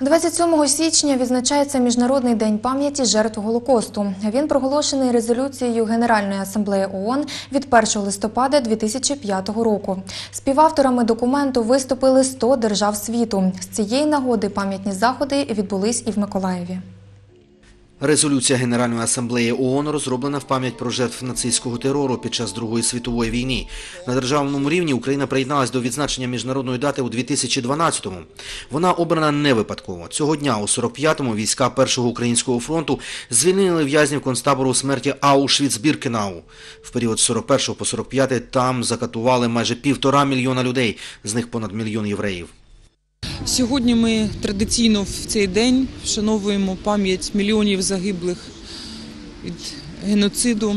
27 січня відзначається Міжнародний день пам'яті жертв Голокосту. Він проголошений резолюцією Генеральної асамблеї ООН від 1 листопада 2005 року. Співавторами документу виступили 100 держав світу. З цієї нагоди пам'ятні заходи відбулись і в Миколаєві. Резолюція Генеральної асамблеї ООН розроблена в пам'ять про жертв нацистського терору під час Другої світової війни. На державному рівні Україна приєдналась до відзначення міжнародної дати у 2012-му. Вона обрана не випадково. Цього дня, у 45-му, війська Першого українського фронту звільнили в'язнів концтабору смерті Аушвіц-Біркенау. В період з 41 по 45 там закатували майже 1,5 мільйона людей, з них понад мільйон євреїв. Сьогодні ми традиційно в цей день вшановуємо пам'ять мільйонів загиблих від геноциду.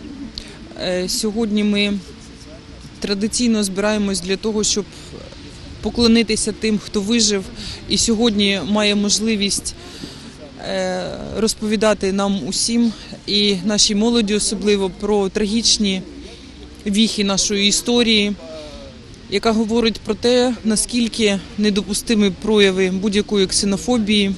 Сьогодні ми традиційно збираємось для того, щоб поклонитися тим, хто вижив, і сьогодні має можливість розповідати нам усім, і нашій молоді особливо, про трагічні віхи нашої історії, яка говорить про те, наскільки недопустимі прояви будь-якої ксенофобії,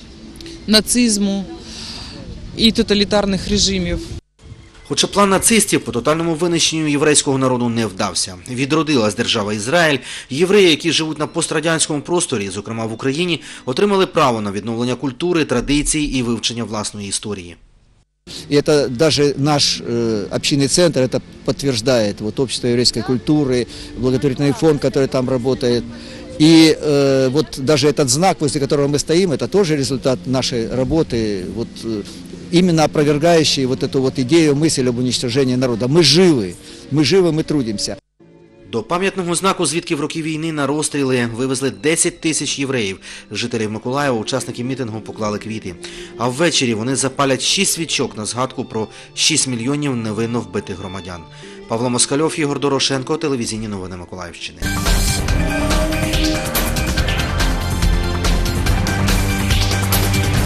нацизму і тоталітарних режимів. Хоча план нацистів по тотальному винищенню єврейського народу не вдався. Відродилась держава Ізраїль, євреї, які живуть на пострадянському просторі, зокрема в Україні, отримали право на відновлення культури, традицій і вивчення власної історії. И это даже наш общинный центр это подтверждает, вот общество еврейской культуры, благотворительный фонд, который там работает. И вот даже этот знак, возле которого мы стоим, это тоже результат нашей работы, вот, именно опровергающий вот эту вот идею, мысль об уничтожении народа. Мы живы, мы трудимся. До пам'ятного знаку, звідки в роки війни на розстріли вивезли 10 тисяч євреїв. Жителів Миколаєва, учасники мітингу, поклали квіти. А ввечері вони запалять 6 свічок на згадку про 6 мільйонів невинно вбитих громадян. Павло Москальов, Ігор Дорошенко, телевізійні новини Миколаївщини.